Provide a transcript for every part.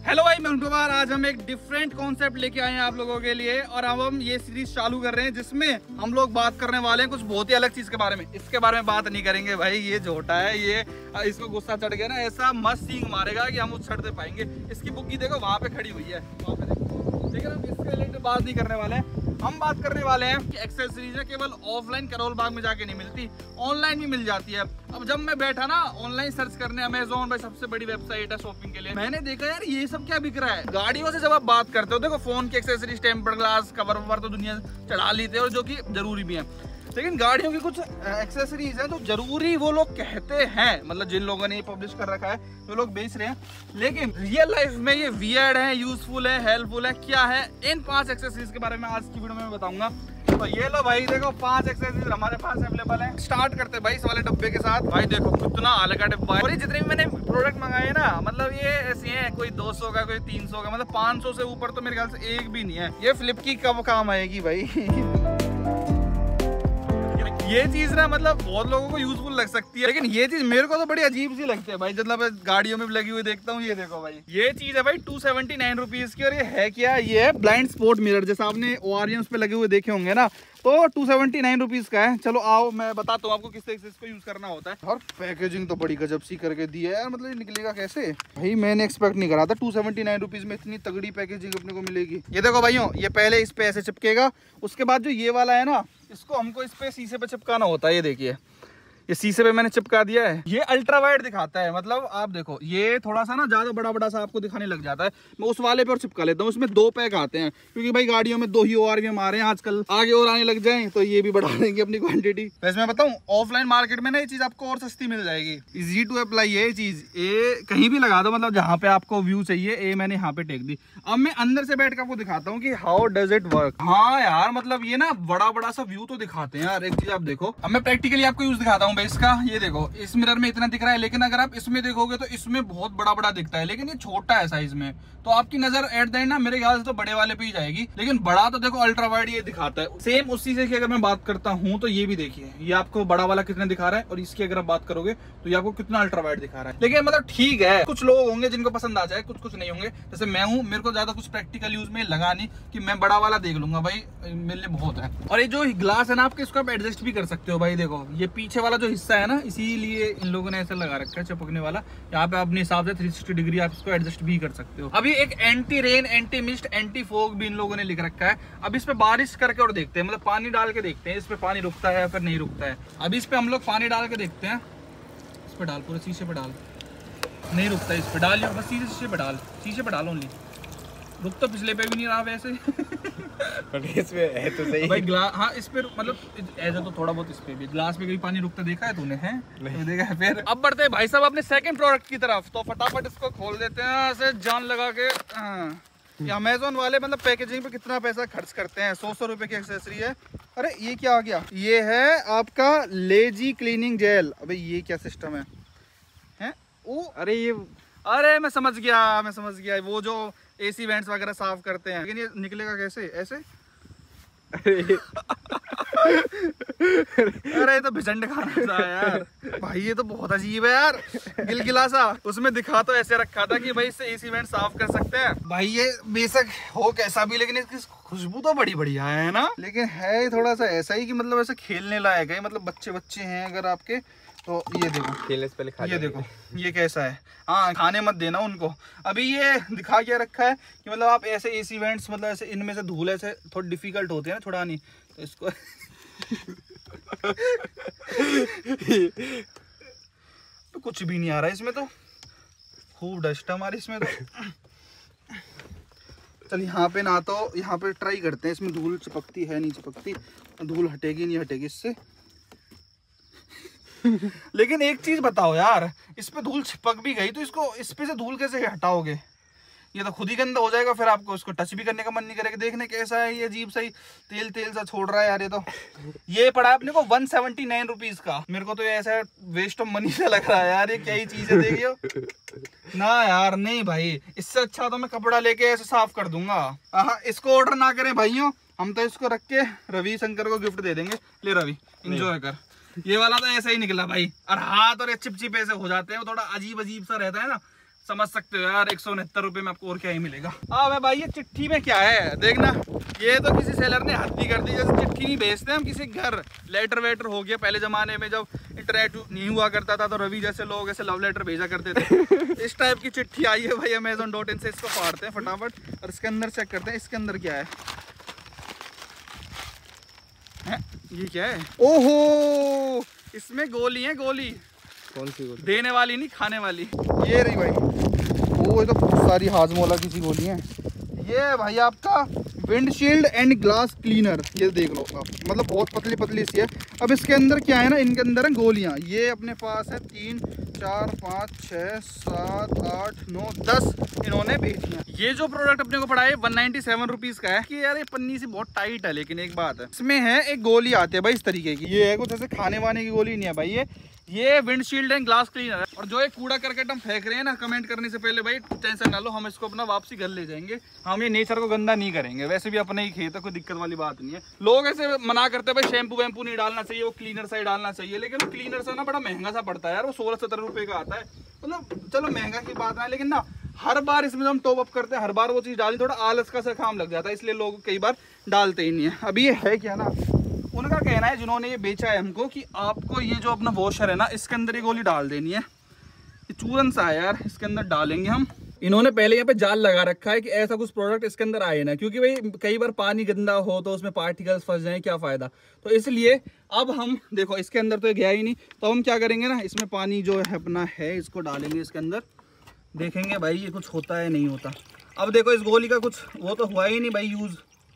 Hello भाई, मैं कुमार। आज हम एक डिफरेंट कॉन्सेप्ट लेके आए हैं आप लोगों के लिए और अब हम ये सीरीज चालू कर रहे हैं जिसमें हम लोग बात करने वाले हैं कुछ बहुत ही अलग चीज के बारे में। इसके बारे में बात नहीं करेंगे भाई, ये झोटा है, ये इसको गुस्सा चढ़ गया ना, ऐसा मस्त सींग मारेगा कि हम उस चढ़ दे पाएंगे। इसकी बुग्गी देखो वहां पे खड़ी हुई है, वहां पे देखो। लेकिन हम इसके रिलेटेड बात नहीं करने वाले हैं। हम बात करने वाले हैं कि एक्सेसरीज है केवल ऑफलाइन करोल बाग में जाके नहीं मिलती, ऑनलाइन भी मिल जाती है। अब जब मैं बैठा ना ऑनलाइन सर्च करने, अमेज़न भाई सबसे बड़ी वेबसाइट है शॉपिंग के लिए, मैंने देखा यार ये सब क्या बिक रहा है। गाड़ियों से जब आप बात करते हो, देखो फोन की एक्सेसरीज, टेम्पर ग्लास, कवर ववर तो दुनिया चढ़ा लेते हैं और जो कि जरूरी भी है, लेकिन गाड़ियों की कुछ एक्सेसरीज हैं तो जरूरी वो लोग कहते हैं, मतलब जिन लोगों ने ये पब्लिश कर रखा है वो लोग बेच रहे हैं, लेकिन रियल लाइफ में ये वियर्ड है, यूजफुल है, हेल्पफुल है, क्या है, इन 5 एक्सेसरीज के बारे में आज की वीडियो में बताऊंगा। तो ये लो भाई, देखो 5 एक्सेसरीज हमारे पास अवेलेबल है। स्टार्ट करते हैं भाई इस वाले डब्बे के साथ। भाई देखो कितना अलग का डिब्बा है और ये जितने भी मैंने प्रोडक्ट मंगाए ना, मतलब ये ऐसे हैं, कोई 200 का, कोई 300 का, मतलब 500 से ऊपर तो मेरे ख्याल से एक भी नहीं है। ये फ्लिप की कब काम आएगी भाई। ये चीज ना मतलब बहुत लोगों को यूजफुल लग सकती है, लेकिन ये चीज मेरे को तो बड़ी अजीब सी लगती है भाई। मतलब गाड़ियों में लगी हुई देखता हूँ, ये देखो भाई, ये चीज है भाई 279 रुपीज की। और ये है क्या, ये है ब्लाइंड स्पॉट मिरर, जैसा आपने ओआरएम्स पे लगे हुए देखे होंगे ना, तो 279 रुपीज का है। चलो आओ मैं बताता हूँ आपको किस तरीके से इसको यूज करना होता है। और पैकेजिंग तो बड़ी गजब सी करके दी है यार, मतलब ये निकलेगा कैसे भाई, मैंने एक्सपेक्ट नहीं करा था 279 रुपीज में इतनी तगड़ी पैकेजिंग अपने को मिलेगी। ये देखो भाइयों, ये पहले इस पे ऐसे चिपकेगा, उसके बाद जो ये वाला है ना, इसको हमको इस पे शीशे पे चिपकाना होता है। ये देखिए, ये शीशे पे मैंने चिपका दिया है। ये अल्ट्रा वाइड दिखाता है, मतलब आप देखो ये थोड़ा सा ना ज्यादा बड़ा बड़ा सा आपको दिखाने लग जाता है। मैं उस वाले पे और चिपका लेता हूँ, उसमें 2 पैक आते हैं, क्योंकि भाई गाड़ियों में 2 ही ओआरएम आ रहे हैं आजकल, आगे और आने लग जाएं तो ये भी बढ़ा देंगे अपनी क्वांटिटी। वैसे मैं बताऊँ ऑफलाइन मार्केट में ना ये चीज आपको और सस्ती मिल जाएगी। इजी टू अप्लाई ये चीज, ये कहीं भी लगा दो, मतलब जहाँ पे आपको व्यू चाहिए, ये मैंने यहाँ पे टेक दी। अब मैं अंदर से बैठ के आपको दिखाता हूँ कि हाउ डज इट वर्क। हाँ यार, मतलब ये ना बड़ा बड़ा सा व्यू तो दिखाते हैं यार। एक चीज आप देखो, अब मैं प्रैक्टिकली आपको यूज दिखाता हूँ भाई इसका। ये देखो, इस मिरर में इतना दिख रहा है, लेकिन अगर आप इसमें देखोगे तो इसमें बहुत बड़ा बड़ा दिखता है, लेकिन ये छोटा है साइज में, तो आपकी नजर एट द एंड ना मेरे ख्याल से तो बड़े वाले पे ही जाएगी। लेकिन बड़ा तो देखो अल्ट्रा वाइड ये दिखाता है। सेम उसी से अगर मैं बात करता हूँ तो ये भी देखिए, ये आपको बड़ा वाला कितना दिखा रहा है, और इसकी अगर आप बात करोगे तो ये आपको कितना अल्ट्रा वाइड दिखा रहा है। लेकिन मतलब ठीक है, कुछ लोग होंगे जिनको पसंद आ जाए, कुछ नहीं होंगे। जैसे मैं हूँ, मेरे को ज्यादा कुछ प्रैक्टिकल यूज में लगा नहीं कि मैं बड़ा वाला देख लूंगा भाई, मेरे लिए बहुत है। और ये जो ग्लास है ना आपके, इसको आप एडजस्ट भी कर सकते हो भाई। देखो ये पीछे वाला जो हिस्सा है ना, इसीलिए इन लोगों ने ऐसा लगा रखा है चिपकने वाला। यहाँ पे अपने हिसाब से 360 डिग्री आप इसको एडजस्ट भी कर सकते हो। अभी एक anti rain, anti mist, anti fog भी इन लोगों ने लिख रखा है। अब इस पे बारिश करके और देखते हैं, मतलब पानी डाल के देखते हैं इस पे पानी रुकता है या फिर नहीं रुकता है। अभी इस पे हम लोग पानी डाल के देखते हैं। इस पे डाल, पूरे शीशे पे डाल, नहीं रुकता है। इस पे डाल, बस सीधे शीशे पे डाल, शीशे पे डाल ओनली, रुक तो पिछले पे भी नहीं रहा वैसे। इसमें है तो सही भाई ग्लास, हाँ इस पे मतलब ऐसा तो थोड़ा बहुत इस पे भी, ग्लास पे कभी पानी रुकता देखा है तूने? है नहीं देखा है। फिर अब बढ़ते हैं भाई साहब अपने सेकंड प्रोडक्ट की तरफ, तो फटाफट इसको खोल देते हैं ऐसे जान लगा के। ये अमेज़न वाले मतलब पैकेजिंग पे कितना पैसा खर्च करते हैं, 100 रुपए की एक्सेसरी है। अरे ये क्या आ गया, ये है आपका लेजी क्लीनिंग जेल। अबे ये क्या सिस्टम है? अरे ये, अरे मैं समझ गया, वो जो एसी वेंट्स वगैरह साफ करते हैं, लेकिन ये निकलेगा कैसे ऐसे? अरे ये तो भिजंड खाना था यार भाई, ये तो बहुत अजीब है यार, गिलगिला सा। उसमें दिखा तो ऐसे रखा था कि भाई इससे एसी वेंट साफ कर सकते हैं। भाई ये बेशक हो कैसा भी, लेकिन इसकी खुशबू तो बड़ी बढ़िया है ना। लेकिन है थोड़ा सा ऐसा ही कि मतलब ऐसे खेलने लायक है, मतलब बच्चे हैं अगर आपके तो ये देखो, खेलने से पहले खा, ये देखो ये कैसा है। हाँ खाने मत देना उनको। अभी ये दिखा क्या रखा है कि मतलब आप ऐसे एसी वेंट्स, मतलब ऐसे इनमें से धूल ऐसे थोड़ी डिफिकल्ट होते हैं ना छुड़ानी, तो इसको तो कुछ भी नहीं आ रहा है इसमें, तो खूब डस्ट है हमारी इसमें तो। चल यहाँ पे ना, तो यहाँ पे ट्राई करते हैं, इसमें धूल चिपकती है नहीं चिपकती, धूल हटेगी नहीं हटेगी इससे। लेकिन एक चीज बताओ यार, इस पे धूल चिपक भी गई तो इसको इस पे से धूल कैसे हटाओगे? ये तो खुद ही गंदा हो जाएगा, फिर आपको इसको टच भी करने का मन नहीं करेगा। देखने कैसा है ये, अजीब सा ही तेल तेल सा छोड़ रहा है यार। ये तो ये पड़ा है अपने को 179 रुपीज का। मेरे को तो ये ऐसा वेस्ट ऑफ मनी सा लग रहा है यार, ये क्या ही चीज है देखियो ना यार। नहीं भाई, इससे अच्छा तो मैं कपड़ा लेके ऐसे साफ कर दूंगा। हाँ इसको ऑर्डर ना करें भाइयों, हम तो इसको रख के रवि शंकर को गिफ्ट दे देंगे। ले रवि एंजॉय कर। ये वाला तो ऐसा ही निकला भाई, और हाथ और चिपचिप ऐसे हो जाते हैं, वो थोड़ा अजीब सा रहता है ना, समझ सकते हो यार, 169 रुपए में आपको और क्या ही मिलेगा। अब भाई ये चिट्ठी में क्या है देखना, ये तो किसी सेलर ने हद ही कर दी। जैसे चिट्ठी नहीं भेजते हम किसी घर, लेटर वेटर हो गया। पहले जमाने में जब इंटरनेट नहीं हुआ करता था तो रवि जैसे लोग ऐसे लव लेटर भेजा करते थे। इस टाइप की चिट्ठी आई है भाई Amazon.in से। इसको फाड़ते हैं फटाफट और इसके अंदर चेक करते हैं इसके अंदर क्या है। ये क्या है? ओहो, इसमें गोली है, गोली। कौन सी गोली? देने वाली नहीं, खाने वाली। ये रही भाई। ओ, ये तो बहुत सारी हाजमोला की सी गोली है। ये है भाई आपका विंडशील्ड एंड ग्लास क्लीनर। ये देख लो आप, मतलब बहुत पतली पतली सी है। अब इसके अंदर क्या है ना, इनके अंदर है गोलियां। ये अपने पास है 3, 4, 5, 6, 7, 8, 9, 10 इन्होंने भेजी है। ये जो प्रोडक्ट अपने को पड़ा है 197 रुपीज का है। कि यार ये पन्नी सी बहुत टाइट है, लेकिन एक बात है, इसमें है एक गोली आती है भाई इस तरीके की। ये है कुछ ऐसे खाने वाने की गोली नहीं है भाई। ये विंडशील्ड एंड ग्लास क्लीनर है। और जो एक कूड़ा करकट हम फेंक रहे हैं ना, कमेंट करने से पहले भाई टेंशन ना लो, हम इसको अपना वापसी घर ले जाएंगे। हम ये नेचर को गंदा नहीं करेंगे, वैसे भी अपने ही खेत है, कोई दिक्कत वाली बात नहीं है। लोग ऐसे मना करते हैं भाई शैम्पू वैम्पू नहीं डालना चाहिए, वो क्लीनर सा ही डालना चाहिए। लेकिन वो क्लीनर सा ना बड़ा महंगा सा पड़ता है यार, वो 16-17 रुपए का आता है। मतलब चलो महंगा की बात है, लेकिन ना हर बार इसमें हम टॉप अप करते हैं, हर बार वो चीज़ डाली, थोड़ा आलस का सा काम लग जाता है, इसलिए लोग कई बार डालते ही नहीं है। अभी ये है क्या ना, उनका कहना है जिन्होंने ये बेचा है हमको कि आपको ये जो अपना वॉशर है ना, इसके अंदर ये गोली डाल देनी है। ये चूरन सा है यार, इसके अंदर डालेंगे हम। इन्होंने पहले यहाँ पे जाल लगा रखा है कि ऐसा कुछ प्रोडक्ट इसके अंदर आए ना, क्योंकि भाई कई बार पानी गंदा हो तो उसमें पार्टिकल्स फंस जाए, क्या फायदा। तो इसलिए अब हम देखो इसके अंदर तो ये गया ही नहीं, तो हम क्या करेंगे ना, इसमें पानी जो है अपना है इसको डालेंगे इसके अंदर, देखेंगे भाई ये कुछ होता है नहीं होता। अब देखो इस गोली का कुछ वो तो हुआ ही नहीं भाई यूज़,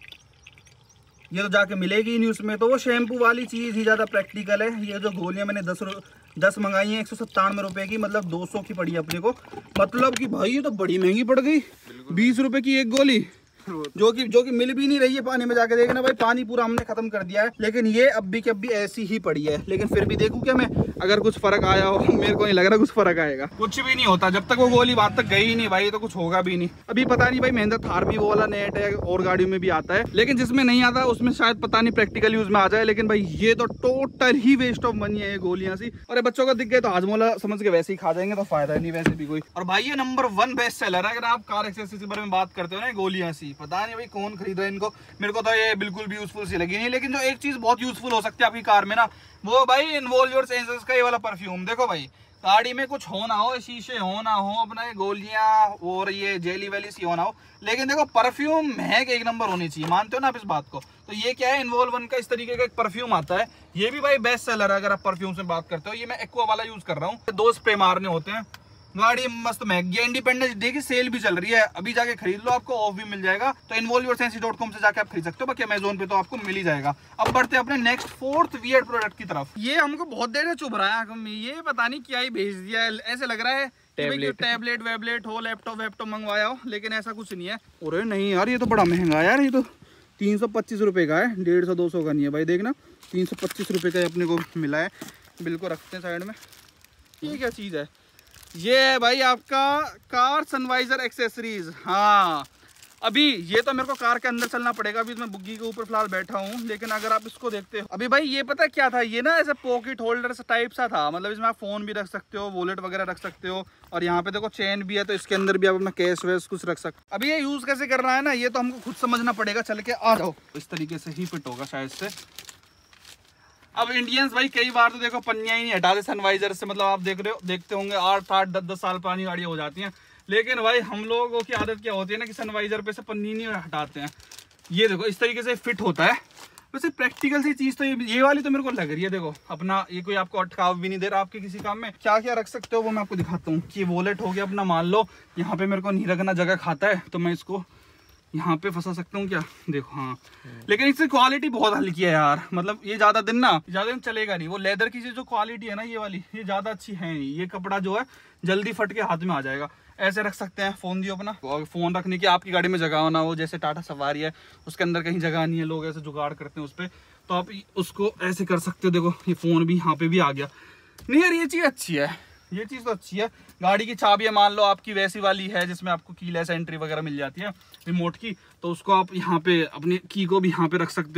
ये तो जाके मिलेगी ही नहीं उसमें। तो वो शैम्पू वाली चीज़ ही ज़्यादा प्रैक्टिकल है। ये जो गोलियां मैंने 10 मंगाई हैं 197 रुपये की, मतलब 200 की पड़ी अपने को। मतलब कि भाई ये तो बड़ी महंगी पड़ गई, 20 रुपए की एक गोली, जो कि मिल भी नहीं रही है। पानी में जाके देखना भाई, पानी पूरा हमने खत्म कर दिया है, लेकिन ये अब भी ऐसी ही पड़ी है। लेकिन फिर भी देखूं क्या मैं, अगर कुछ फर्क आया हो, मेरे को नहीं लग रहा कुछ फर्क आएगा। कुछ भी नहीं होता जब तक वो गोली वहां तक गई नहीं भाई, तो कुछ होगा भी नहीं। अभी पता नहीं भाई महिंद्रा थार भी वो वाला नेट है और गाड़ियों में भी आता है, लेकिन जिसमें नहीं आता उसमें शायद पता नहीं प्रैक्टिकल यूज में आ जाए। लेकिन भाई ये तो टोटल ही वेस्ट ऑफ मनी है ये गोलियां सी। और बच्चों को दिख गए तो हाजमोला समझ के वैसे ही खा जाएंगे, तो फायदा नहीं वैसे भी कोई। और भाई ये नंबर 1 बेस्ट सेलर है। अगर आप कार एक्सेसरीज के बारे में बात करते हो ना, गोलियां सी, पता नहीं भाई कौन खरीद रहा है इनको। मेरे को तो ये बिल्कुल भी यूजफुल सी लगी नहीं। लेकिन जो एक चीज बहुत यूजफुल हो सकती है आपकी कार में ना, वो भाई इन्वॉल्व योर सेंसेस का ये वाला परफ्यूम। देखो भाई गाड़ी में कुछ हो ना हो, शीशे हो ना हो, अपना ये गोलियां और ये जेली वेली सी हो ना हो, लेकिन देखो परफ्यूम महक एक नंबर होनी चाहिए। मानते हो ना आप इस बात को? तो ये क्या है, इन्वॉल्व 1 का इस तरीके का एक परफ्यूम आता है। ये भी भाई बेस्ट सेलर है अगर आप परफ्यूम से बात करते हो। ये मैं एक्वा वाला यूज कर रहा हूँ, 2 स्प्रे मारने होते हैं। गाड़ी मस्त महक गई। इंडिपेंडेंस डे की सेल भी चल रही है, अभी जाके खरीद लो, आपको ऑफ भी मिल जाएगा। तो involveyoursense.com से जाके आप खरीद सकते हो, बाकी अमेजोन पे तो आपको मिल ही जाएगा। अब बढ़ते हैं अपने नेक्स्ट 4th वियर्ड प्रोडक्ट की तरफ। ये हमको बहुत देर से चुभ रहा है, ये पता नहीं क्या ही भेज दिया है। ऐसे लग रहा है टैबलेट वेबलेट हो, लैपटॉप मंगवाया हो, लेकिन ऐसा कुछ नहीं है। अरे नहीं यार, ये तो बड़ा महंगा है यार। ये तो 325 रुपये का है, 150-200 का नहीं है भाई। देखना 325 रुपये का अपने को मिला है। बिल को रखते हैं साइड में। ये क्या चीज़ है? ये है भाई आपका कार सनवाइजर एक्सेसरीज। हाँ, अभी ये तो मेरे को कार के अंदर चलना पड़ेगा। अभी मैं बुग्गी के ऊपर फिलहाल बैठा हूँ, लेकिन अगर आप इसको देखते हो, अभी भाई ये पता क्या था, ये ना ऐसे पॉकेट होल्डर टाइप सा था। मतलब इसमें आप फोन भी रख सकते हो, वॉलेट वगैरह रख सकते हो, और यहाँ पे देखो चेन भी है, तो इसके अंदर भी आप अपना कैश वैश कुछ रख सकते हो। अभी ये यूज कैसे करना है ना, ये तो हमको खुद समझना पड़ेगा। चल के आ जाओ, इस तरीके से ही फिट होगा शायद से। अब इंडियंस भाई कई बार तो देखो पन्नियां ही नहीं हटाते सनवाइजर से। मतलब आप देखते होंगे 8, 10 साल पुरानी गाड़ियां हो जाती हैं, लेकिन भाई हम लोगों की आदत क्या होती है ना कि सनवाइजर पे से पन्नी नहीं हटाते हैं। ये देखो इस तरीके से फिट होता है। वैसे प्रैक्टिकल सी चीज तो ये वाली तो मेरे को लग रही है। देखो अपना ये कोई आपको अटकाव भी नहीं दे रहा आपके किसी काम में। क्या क्या रख सकते हो वो मैं आपको दिखाता हूँ। कि वॉलेट हो गया अपना, मान लो यहाँ पे मेरे को नहीं रखना, जगह खाता है, तो मैं इसको यहाँ पे फंसा सकता हूँ क्या, देखो। हाँ, लेकिन इसकी क्वालिटी बहुत हल्की है यार। मतलब ये ज्यादा दिन चलेगा नहीं। वो लेदर की जो क्वालिटी है ना ये वाली, ये ज्यादा अच्छी है नहीं। ये कपड़ा जो है जल्दी फट के हाथ में आ जाएगा। ऐसे रख सकते हैं फोन दियो अपना, फोन रखने की आपकी गाड़ी में जगह होना हो, जैसे टाटा सवारी है उसके अंदर कहीं जगह नहीं है, लोग ऐसे जुगाड़ करते हैं उस पर, तो आप उसको ऐसे कर सकते हो। देखो ये फोन भी यहाँ पे भी आ गया। नहीं यार, ये चीज अच्छी है, ये चीज तो अच्छी है। गाड़ी की चाबी मान लो आपकी वैसी वाली है जिसमें आपको कीलेस एंट्री वगैरह मिल जाती है रिमोट की, तो उसको आप यहाँ पे अपनी की को भी यहाँ पे रख सकते हो।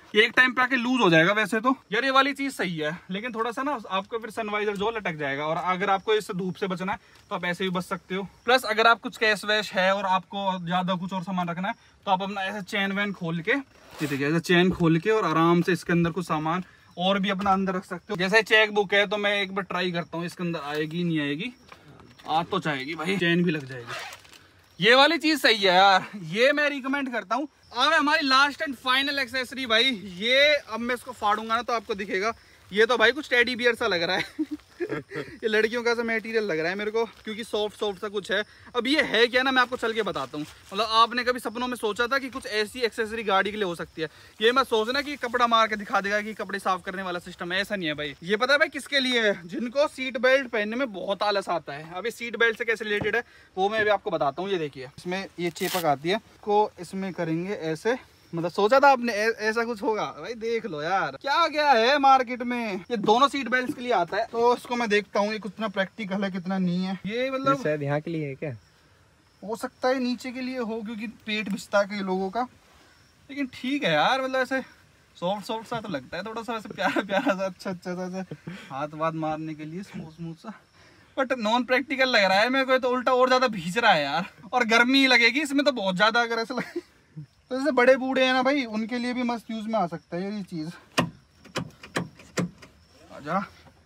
ये एक टाइम पे आके लूज हो जाएगा। वैसे तो यार ये वाली चीज सही है, लेकिन थोड़ा सा ना आपको फिर सनवाइजर जो लटक जाएगा, और अगर आपको इससे धूप से बचना है तो आप ऐसे भी बच सकते हो। प्लस अगर आप कुछ कैश वैश है और आपको ज्यादा कुछ और सामान रखना है तो आप अपना ऐसे चेन वैन खोल के, ये देखिए ऐसे चेन खोल के और आराम से इसके अंदर कुछ सामान और भी अपना अंदर रख सकते हो। जैसे चेक बुक है तो मैं एक बार ट्राई करता हूँ इसके अंदर आएगी नहीं आएगी, आ तो जाएगी भाई, चेन भी लग जाएगी। ये वाली चीज सही है यार, ये मैं रिकमेंड करता हूँ। अब हमारी लास्ट एंड फाइनल एक्सेसरी भाई, ये अब मैं इसको फाड़ूंगा ना तो आपको दिखेगा, ये तो भाई कुछ टेडी बियर सा लग रहा है ये लड़कियों का सा मटेरियल लग रहा है मेरे को, क्योंकि सॉफ्ट सॉफ्ट सा कुछ है। अब ये है क्या ना, मैं आपको चल के बताता हूँ। मतलब आपने कभी सपनों में सोचा था कि कुछ ऐसी एक्सेसरी गाड़ी के लिए हो सकती है? ये मत सोचना कि कपड़ा मार के दिखा देगा कि कपड़े साफ करने वाला सिस्टम है, ऐसा नहीं है भाई। ये पता है भाई किसके लिए है? जिनको सीट बेल्ट पहनने में बहुत आलस आता है। अभी सीट बेल्ट से कैसे रिलेटेड है वो मैं अभी आपको बताता हूँ। ये देखिए, इसमें ये चेपक आती है को, इसमें करेंगे ऐसे। मतलब सोचा था आपने ऐसा कुछ होगा? भाई देख लो यार क्या क्या है मार्केट में। ये दोनों सीट बेल्ट के लिए आता है, तो इसको मैं देखता हूँ ये कितना प्रैक्टिकल है कितना नहीं है। ये मतलब शायद यहाँ के लिए है क्या? हो सकता है नीचे के लिए हो, क्योंकि पेट बिछता है कई लोगों का। लेकिन ठीक है यार, मतलब ऐसे सॉफ्ट सॉफ्ट सा तो लगता है, थोड़ा सा ऐसे प्यारा प्यारा सा, अच्छा अच्छा सा हाथ वाथ मारने के लिए स्मूथ स्मूथ सा। बट नॉन प्रैक्टिकल लग रहा है मेरे को तो, उल्टा और ज्यादा भींच रहा है यार। और गर्मी लगेगी इसमें तो बहुत ज्यादा, अगर ऐसा लगे तो। जैसे बड़े बूढ़े हैं ना भाई, उनके लिए भी मस्त यूज में आ सकता है ये चीज। आजा।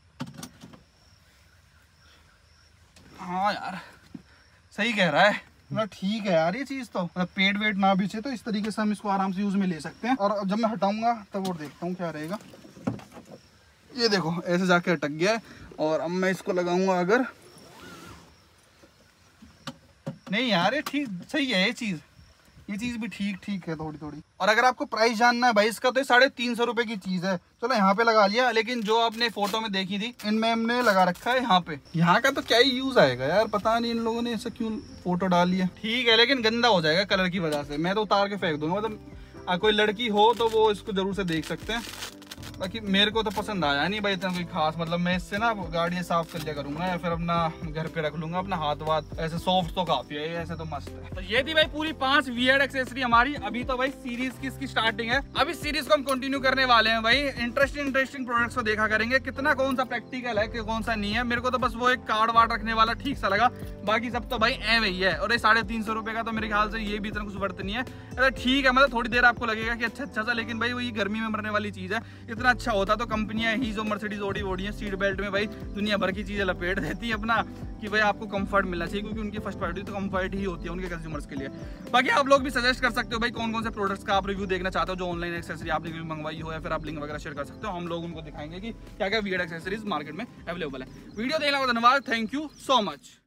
हाँ यार सही कह रहा है, मतलब ठीक है यार ये चीज तो। मतलब पेट वेट ना बिछे तो इस तरीके से हम इसको आराम से यूज में ले सकते हैं। और जब मैं हटाऊंगा तब और देखता हूँ क्या रहेगा। ये देखो ऐसे जाके अटक गया है। और अब मैं इसको लगाऊंगा, अगर नहीं यार ये ठीक सही है ये चीज भी ठीक है थोड़ी थोड़ी। और अगर आपको प्राइस जानना है भाई इसका, तो 350 रुपए की चीज है। चलो यहाँ पे लगा लिया, लेकिन जो आपने फोटो में देखी थी इनमें हमने लगा रखा है यहाँ पे। यहाँ का तो क्या ही यूज आएगा यार, पता नहीं इन लोगों ने ऐसा क्यों फोटो डाल लिया। ठीक है लेकिन गंदा हो जाएगा कलर की वजह से, मैं तो उतार के फेंक दूंगा। मतलब कोई लड़की हो तो वो इसको जरूर से देख सकते हैं। बाकी मेरे को तो पसंद आया नहीं भाई इतना कोई खास। मतलब मैं इससे ना गाड़ी साफ कर लिया करूंगा, या फिर अपना घर पे रख लूंगा अपना हाथ वाथ। ऐसे सॉफ्ट तो काफी है, ऐसे तो मस्त है। तो ये थी भाई पूरी 5 वियर्ड एक्सेसरी हमारी। अभी तो भाई सीरीज की इसकी स्टार्टिंग है, अभी सीरीज को हम कंटिन्यू करने वाले हैं भाई। इंटरेस्टिंग प्रोडक्ट्स को देखा करेंगे, कितना कौन सा प्रैक्टिकल है कि कौन सा नहीं है। मेरे को तो बस वो एक कार्ड वार्ड रखने वाला ठीक सा लगा, बाकी सब तो भाई एवं ही है। और ये 350 रुपए का तो मेरे ख्याल से ये भी इतना कुछ वर्थ नहीं है। अरे ठीक है, मतलब थोड़ी देर आपको लगेगा कि अच्छा सा, लेकिन भाई वही गर्मी में मरने वाली चीज है। इतना अच्छा होता तो कंपनियां ही जो मर्सिडीज ओडी है सीट बेल्ट में भाई दुनिया भर की चीजें लपेट देती है अपना, कि भाई आपको कंफर्ट मिलना चाहिए, क्योंकि उनकी फर्स्ट प्रायोरिटी तो कंफर्ट ही होती है उनके कंज्यूमर्स के लिए। बाकी आप लोग भी सजेस्ट कर सकते हो भाई कौन कौन से प्रोडक्ट्स का आप रिव्यू देखना चाहते हो, जो ऑनलाइन एक्सेसरी आपने मंगवाई हो, या फिर आप लिंक वगैरह शेयर कर सकते हो। हम लोग उनको दिखाएंगे कि क्या क्या वियर्ड एक्सेसरीज मार्केट में अवेलेबल है। वीडियो देखने का धन्यवाद, थैंक यू सो मच।